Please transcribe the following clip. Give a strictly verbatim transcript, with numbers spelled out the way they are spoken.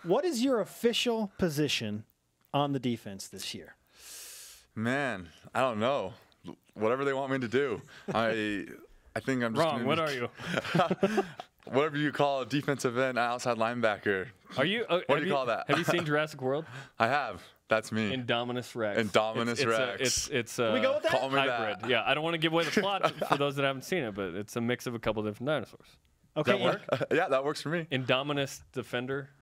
What is your official position on the defense this year? Man, I don't know. Whatever they want me to do. I I think I'm just Wrong. What are you? Whatever you call a defensive end, outside linebacker. Are you? Uh, what do you, you call that? Have you seen Jurassic World? I have. That's me. Indominous Rex. Indominous it's, it's Rex. A, it's it's uh, Can we go with that? Call me hybrid. that. Yeah, I don't want to give away the plot for those that haven't seen it, but it's a mix of a couple different dinosaurs. Okay. Does that work? yeah, that works for me. Indominus Defender.